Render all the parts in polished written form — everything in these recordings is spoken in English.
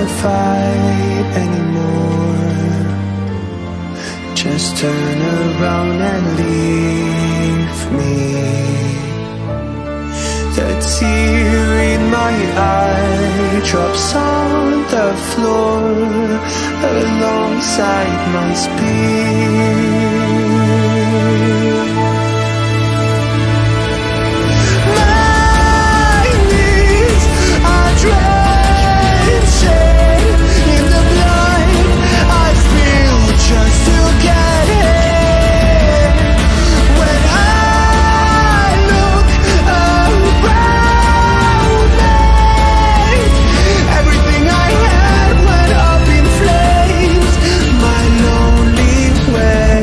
fight anymore. Just turn around and leave me. The tear in my eye drops on the floor alongside my speed. My knees are drenching in the blood I spill just to get here. When I look around me, everything I had went up in flames. My lonely way.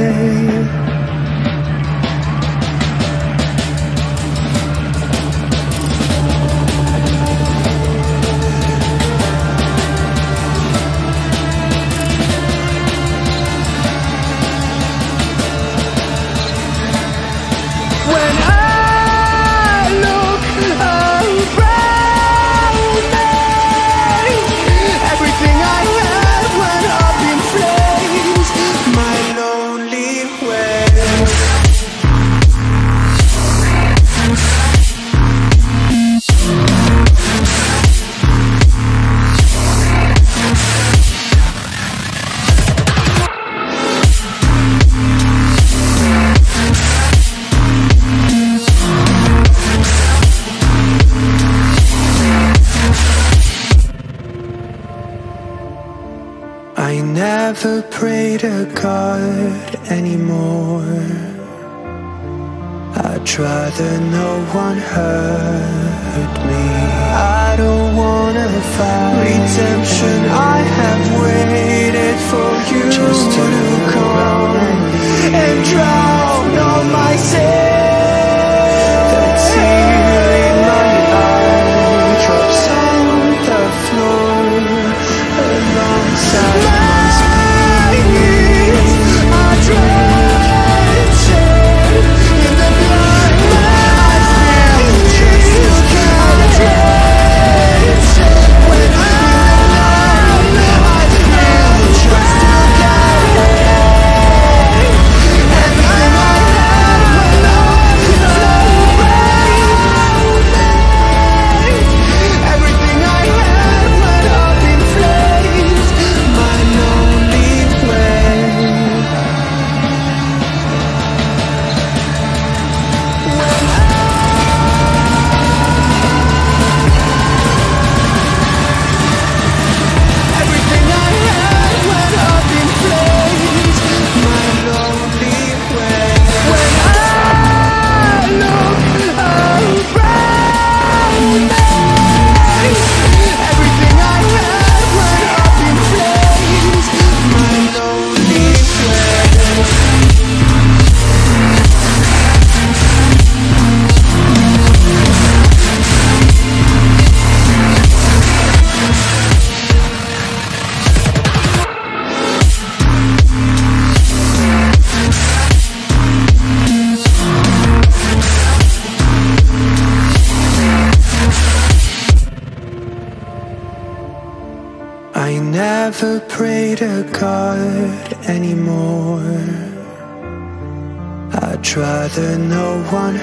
When I look around me, everything I had went up in flames. My lonely way. I never pray to God anymore. I'd rather no one hurt me. I don't wanna fight redemption. I have waited for you just to come and drown all my sins. The tear in my eye drops on the floor alongside my knees are drenching in the blood I spill just to get here. When I spill just to get here. Everything I had went up in flames. Everything I had went up in flames. My lonely way. Everything I had went up in flames. My lonely way. When I look around me, everything I had went up in flames. My lonely way. I never pray to God anymore. I'd rather no one